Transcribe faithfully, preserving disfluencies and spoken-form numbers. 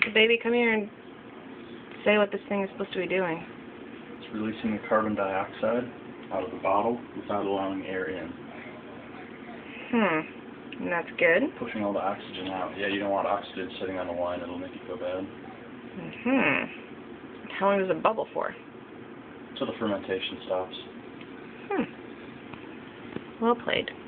So baby, come here and say what this thing is supposed to be doing. It's releasing the carbon dioxide out of the bottle without allowing air in. Hmm. And that's good. Pushing all the oxygen out. Yeah, you don't want oxygen sitting on the wine. It'll make you feel bad. Hmm. How long does it bubble for? Until the fermentation stops. Hmm. Well played.